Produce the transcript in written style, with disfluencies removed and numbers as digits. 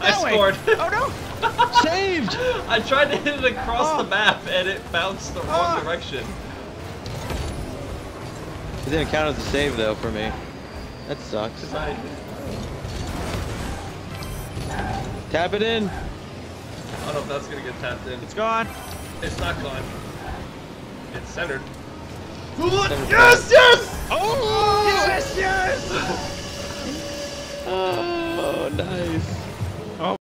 I scored. Oh no! Saved! I tried to hit it across the map and it bounced the wrong direction. It didn't count as a save though for me. That sucks. Tap it in. I don't know if that's gonna get tapped in. It's gone. It's not gone. It's centered. Yes! Yes! Oh! Yes! Yes! Oh, nice.